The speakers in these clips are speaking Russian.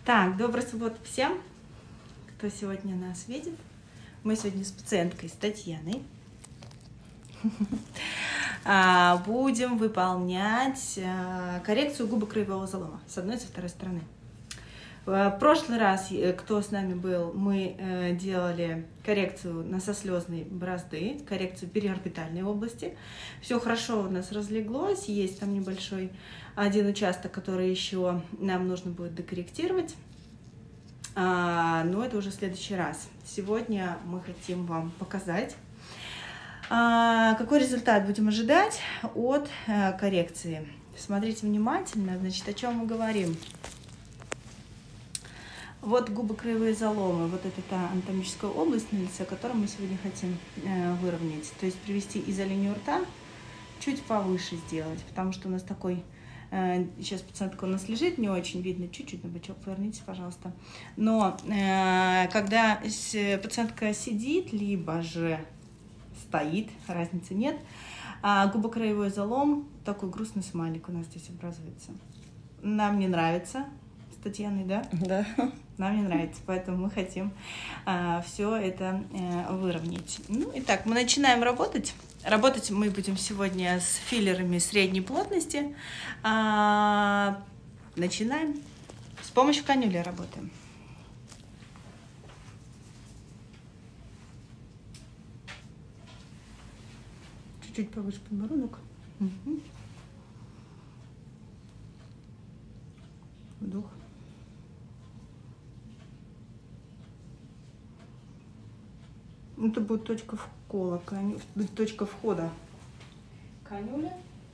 Так, доброй субботы всем, кто сегодня нас видит. Мы сегодня с пациенткой, с Татьяной, будем выполнять коррекцию губокраевого залома с одной и со второй стороны. В прошлый раз, кто с нами был, мы делали коррекцию носослезной борозды, коррекцию периорбитальной области. Все хорошо у нас разлеглось, есть там небольшой один участок, который еще нам нужно будет докорректировать. Но это уже в следующий раз. Сегодня мы хотим вам показать, какой результат будем ожидать от коррекции. Смотрите внимательно, значит, о чем мы говорим. Вот губокраевые заломы, вот это та анатомическая область на лице, которую мы сегодня хотим выровнять. То есть привести изолинию рта чуть повыше сделать, потому что у нас такой... Сейчас пациентка у нас лежит, не очень видно, чуть-чуть на бочок повернитесь, пожалуйста. Но когда пациентка сидит, либо же стоит, разницы нет, губокраевой залом, такой грустный смайлик у нас здесь образуется. Нам не нравится. С Татьяной, да? Да. Нам не нравится, поэтому мы хотим все это выровнять. Ну, итак, мы начинаем работать. Работать мы будем сегодня с филлерами средней плотности. Начинаем. С помощью канюли работаем. Чуть-чуть повыше подбородок. Угу. Вдох. Это будет точка вкола, точка входа канюли.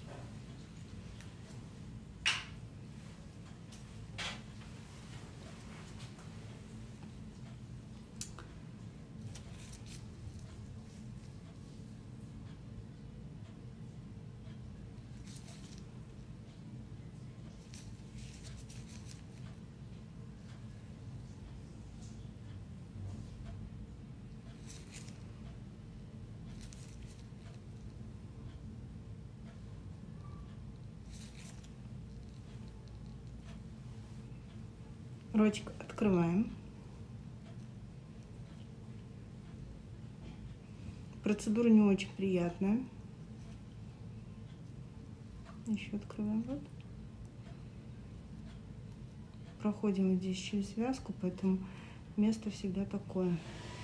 Ротик открываем. Процедура не очень приятная. Еще открываем рот. Проходим здесь через связку, поэтому место всегда такое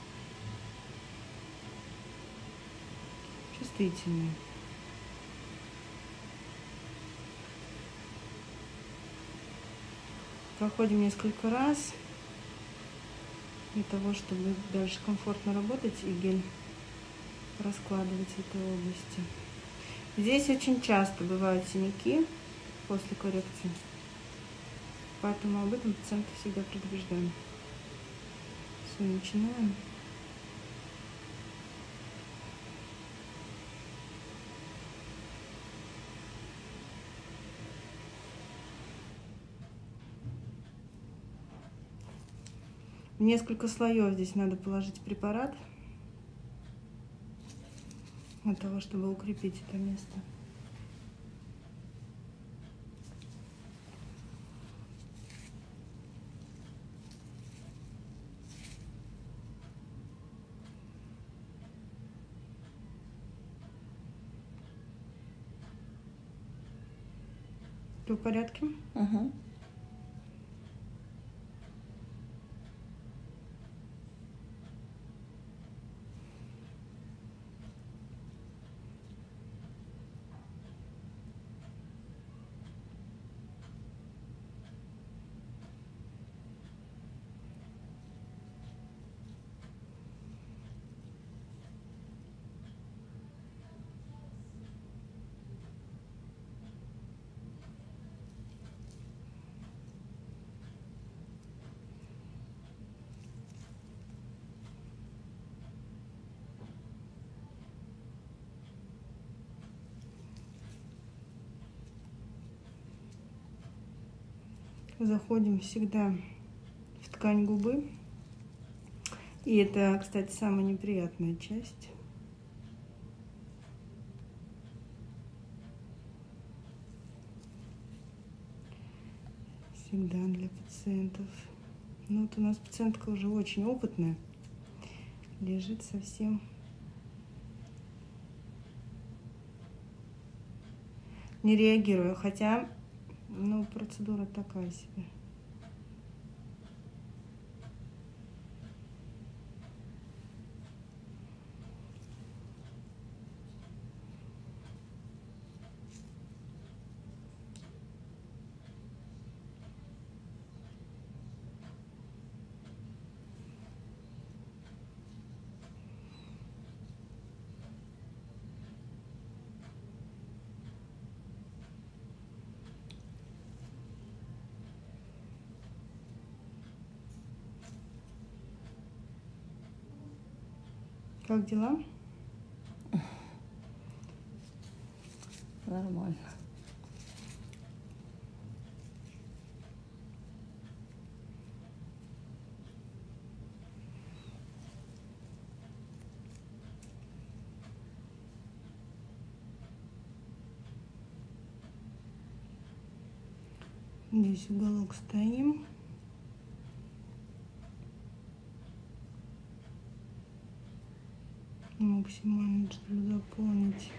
чувствительное. Проходим несколько раз для того, чтобы дальше комфортно работать и гель раскладывать в этой области. Здесь очень часто бывают синяки после коррекции, поэтому об этом пациента всегда предупреждаем. Все, начинаем. В несколько слоев здесь надо положить препарат для того, чтобы укрепить это место. Ты в порядке? Угу. Заходим всегда в ткань губы. И это, кстати, самая неприятная часть. Всегда для пациентов. Ну вот у нас пациентка уже очень опытная, лежит совсем. Не реагирую, хотя, ну, процедура такая себе. Как дела? Нормально. Здесь уголок стоим. Максимально, чтобы заполнить.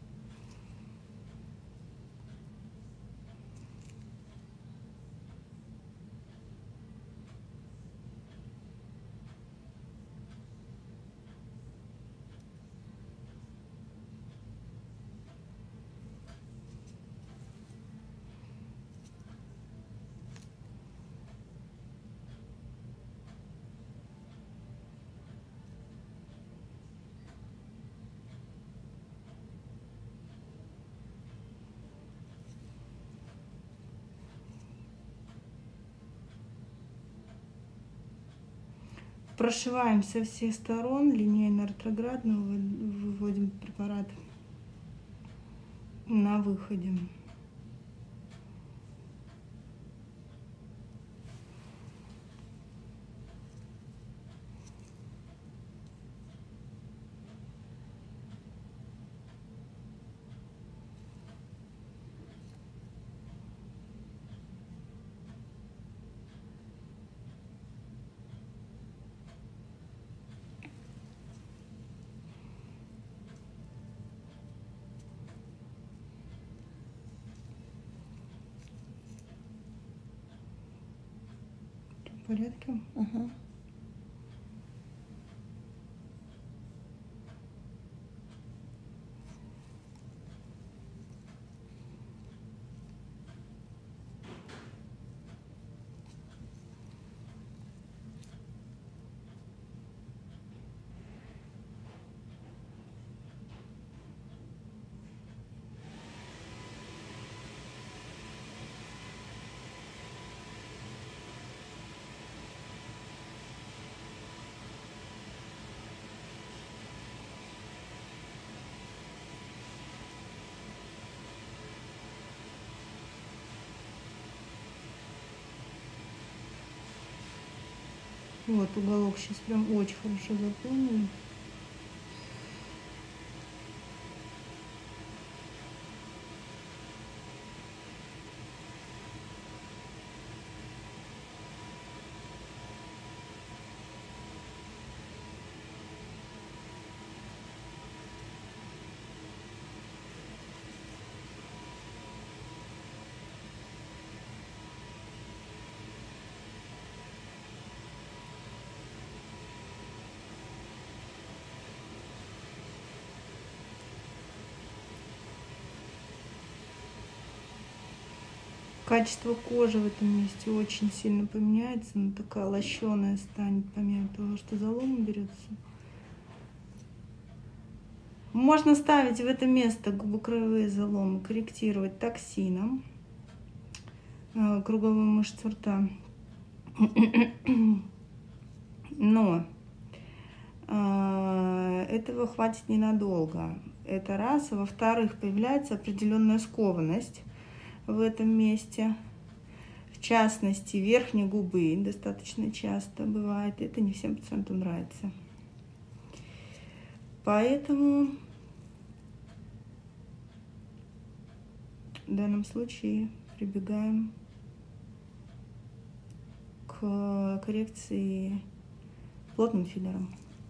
Прошиваем со всех сторон, линейно-ретроградно выводим препарат на выходе. В порядке? Угу. Вот уголок сейчас прям очень хорошо заполнен. Качество кожи в этом месте очень сильно поменяется, она такая лощеная станет по мере того, что залом берется. Можно ставить в это место губокровые заломы, корректировать токсином круговую мышцу рта. Но этого хватит ненадолго. Это раз. Во-вторых, появляется определенная скованность в этом месте. В частности, верхней губы достаточно часто бывает. Это не всем пациентам нравится. Поэтому в данном случае прибегаем к коррекции плотным филлером.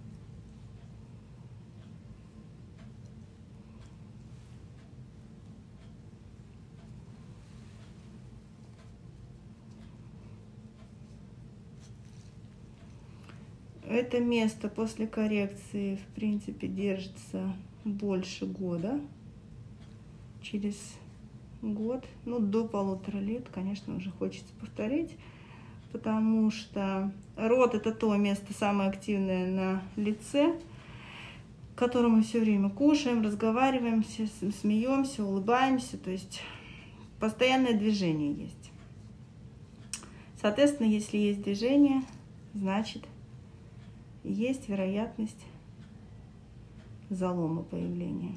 Это место после коррекции, в принципе, держится больше года. Через год, ну, до 1,5 лет, конечно, уже хочется повторить, потому что рот — это то место самое активное на лице, в котором мы все время кушаем, разговариваем, смеемся, улыбаемся, то есть постоянное движение есть. Соответственно, если есть движение, значит, есть вероятность залома появления.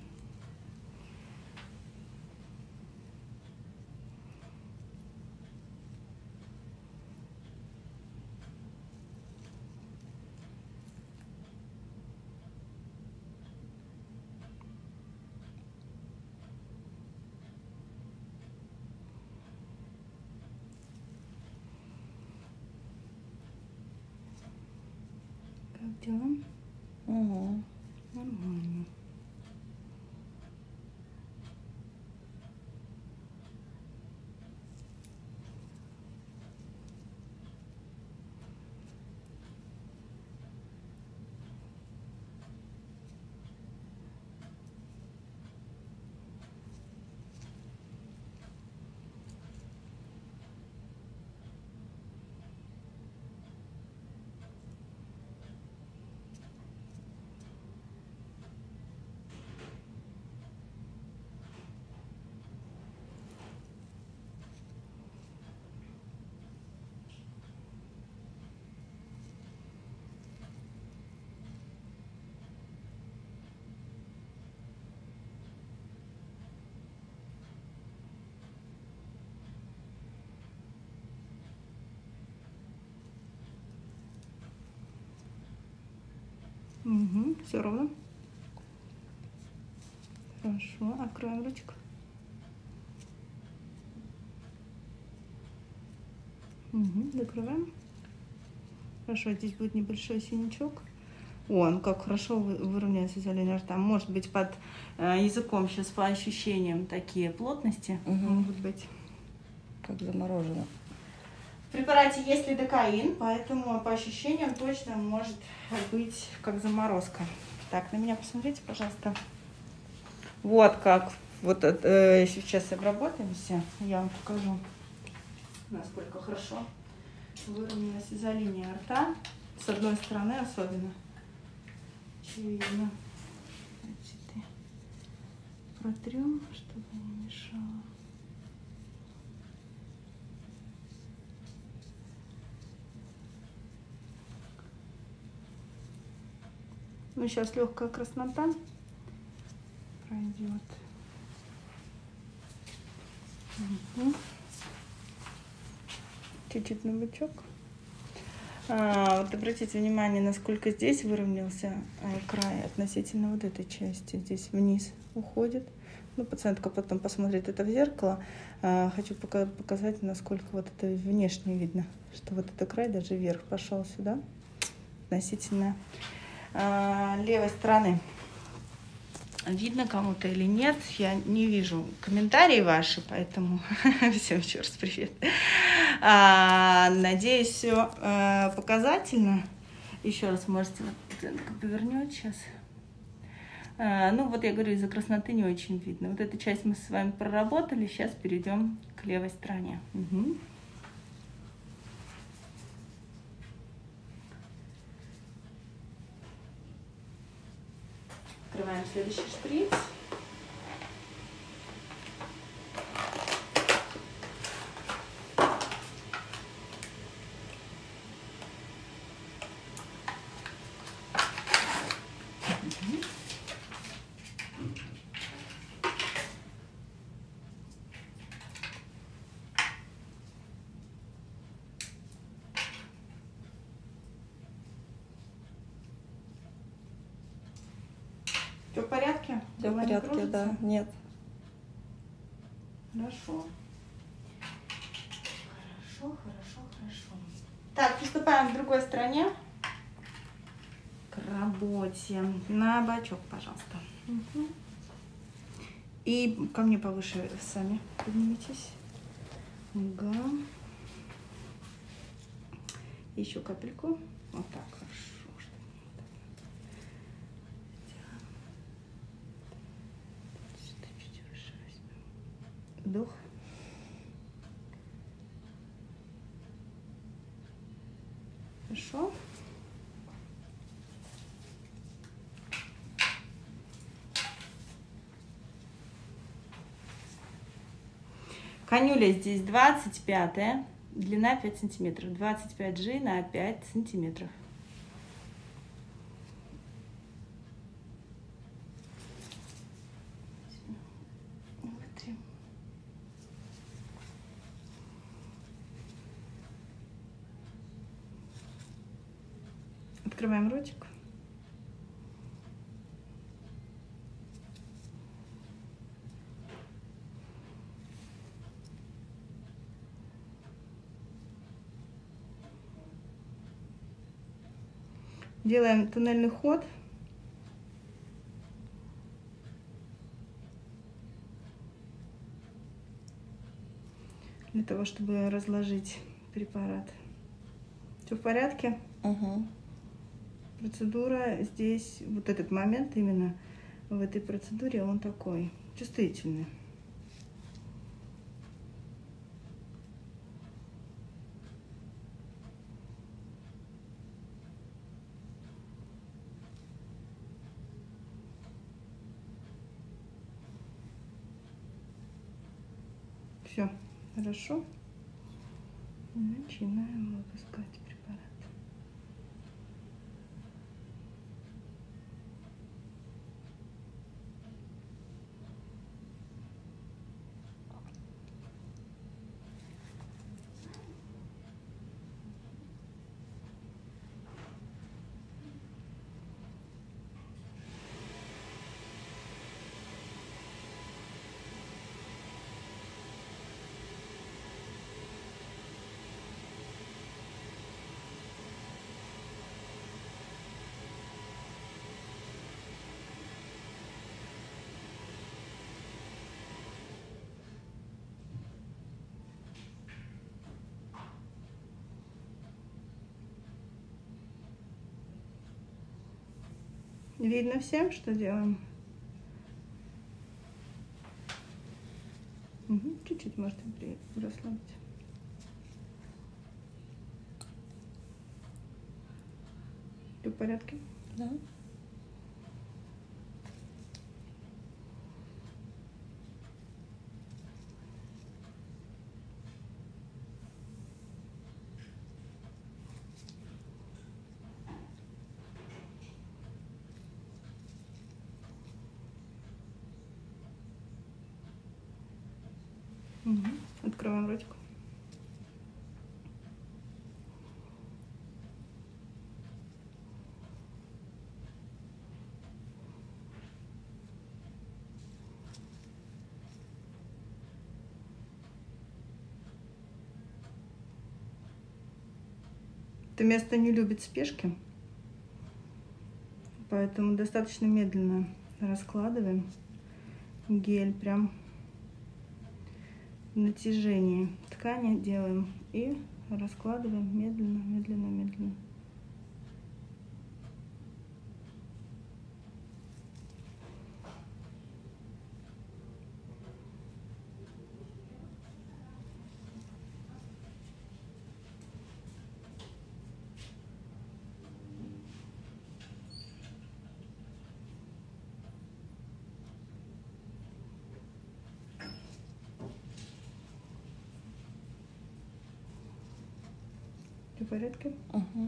Как дела? Угу. Нормально. Угу, все ровно. Хорошо, откроем ручку. Угу, закрываем. Хорошо, здесь будет небольшой синячок. О, ну как хорошо выровняется изоление рта. Может быть, под языком сейчас по ощущениям такие плотности могут быть. Как заморожено. В препарате есть лидокаин, поэтому по ощущениям точно может быть как заморозка. Так, на меня посмотрите, пожалуйста. Вот как. Вот сейчас обработаемся, я вам покажу, насколько хорошо выровнялась изолиния рта. С одной стороны особенно. Очевидно. Значит, протрем, чтобы не мешало. Ну, сейчас легкая краснота пройдет. Угу. Чуть-чуть на бочок. Вот обратите внимание, насколько здесь выровнялся край относительно вот этой части. Здесь вниз уходит. Ну, пациентка потом посмотрит это в зеркало. Хочу показать, насколько вот это внешне видно, что вот этот край даже вверх пошел сюда относительно левой стороны. Видно кому-то или нет, я не вижу комментарии ваши, поэтому всем еще раз привет. Надеюсь, все показательно. Еще раз можете, вот пациентка повернет сейчас. Ну вот я говорю, из-за красноты не очень видно. Вот эту часть мы с вами проработали, сейчас перейдем к левой стороне. Угу. Открываем следующий шприц. Все в порядке? Все в порядке, да. Нет. Хорошо. Хорошо, хорошо, хорошо. Так, приступаем к другой стороне. К работе. На бочок, пожалуйста. Угу. И ко мне повыше сами поднимитесь. Ага. Еще капельку. Вот так, хорошо. Чуть выше возьмем. Вдох. Хорошо. Конюля здесь 25, длина 5 сантиметров. 25G на 5 сантиметров. Открываем ротик. Делаем туннельный ход. Для того, чтобы разложить препарат. Все в порядке? Угу. Процедура здесь, вот этот момент именно в этой процедуре, он такой чувствительный. Все, хорошо. Начинаем выпускать препарат. Видно всем, что делаем? Угу. Чуть-чуть можете расслабить. Ты в порядке? Да. Угу. Открываем ротик. Это место не любит спешки, поэтому достаточно медленно раскладываем гель прям в натяжении ткани делаем и раскладываем медленно, медленно, медленно. Ты в порядке? Угу.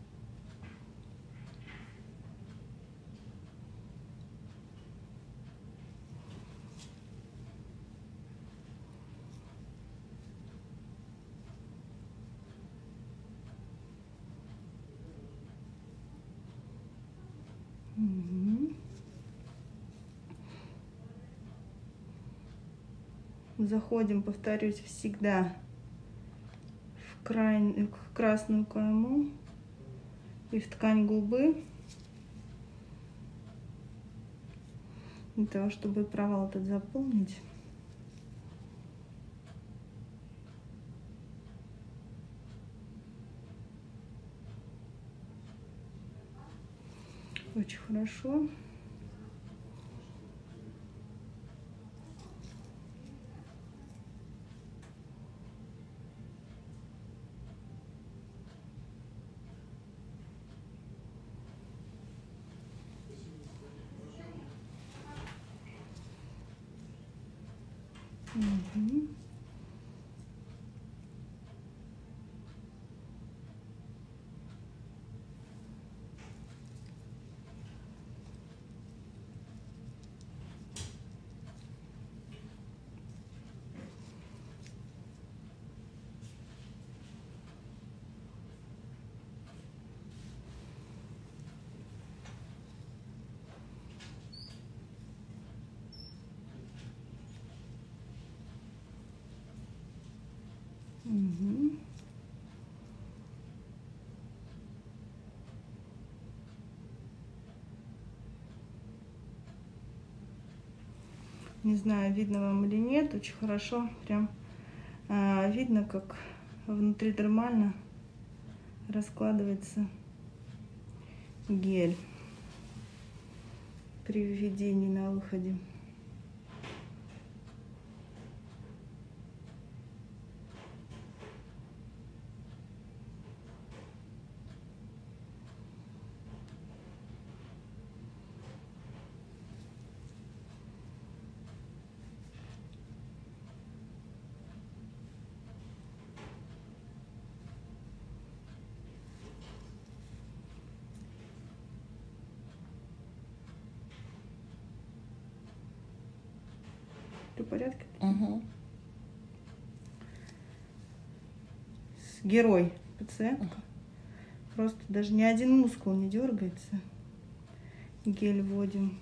Угу. Заходим, повторюсь, всегда в красную кайму и в ткань губы, для того, чтобы провал этот заполнить. Очень хорошо. Угу. Угу. Не знаю, видно вам или нет, очень хорошо, прям видно, как внутридермально раскладывается гель при введении на выходе. Ты в порядке? Угу. Герой пациентка. Просто даже ни один мускул не дергается. Гель вводим.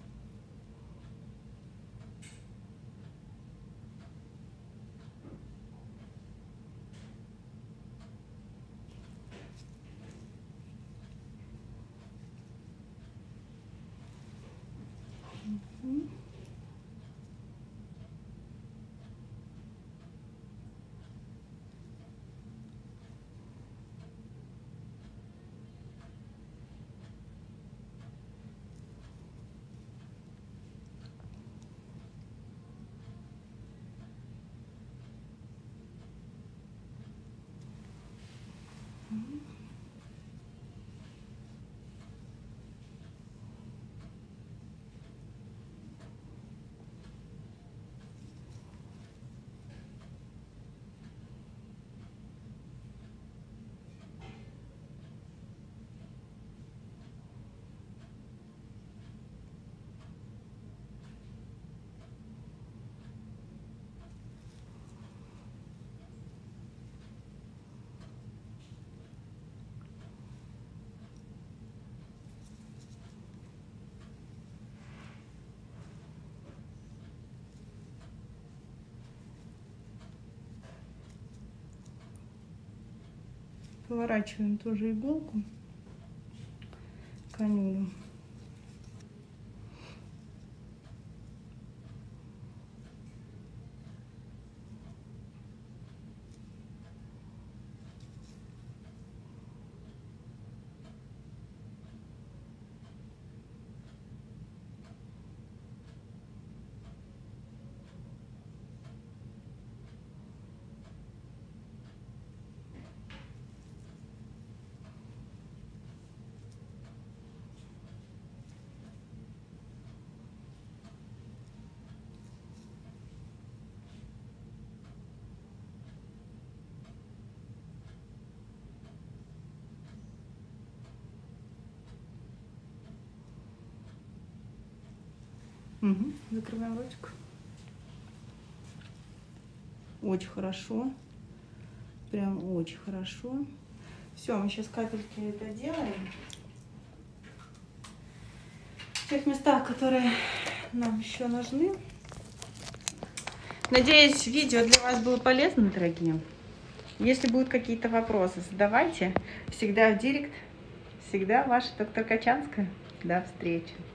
Поворачиваем тоже иголку, канюлю. Угу. Закрываем ротик. Очень хорошо. Прям очень хорошо. Все, мы сейчас капельки это делаем. В тех местах, которые нам еще нужны. Надеюсь, видео для вас было полезно, дорогие. Если будут какие-то вопросы, задавайте. Всегда в директ. Всегда ваша доктор Качанская. До встречи.